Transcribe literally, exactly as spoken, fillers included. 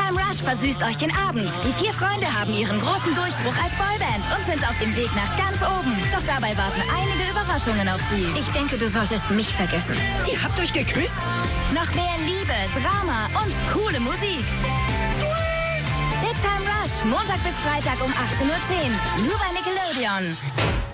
Time Rush versüßt euch den Abend. Die vier Freunde haben ihren großen Durchbruch als Boyband und sind auf dem Weg nach ganz oben. Doch dabei warten einige Überraschungen auf sie. Ich denke, du solltest mich vergessen. Ihr habt euch geküsst? Noch mehr Liebe, Drama und coole Musik. Big Time Rush, Montag bis Freitag um achtzehn Uhr zehn. Nur bei Nickelodeon.